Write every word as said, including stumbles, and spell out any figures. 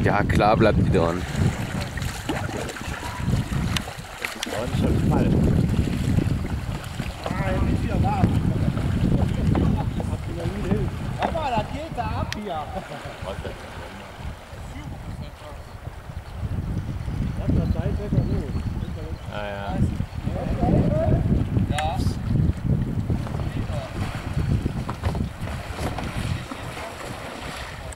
Ja, klar bleibt die dran. Das ist schon Fall. Ah, jetzt ist wieder warm. Aber das geht da ab hier. Was denn? Das ist das Seite, los. Ah ja.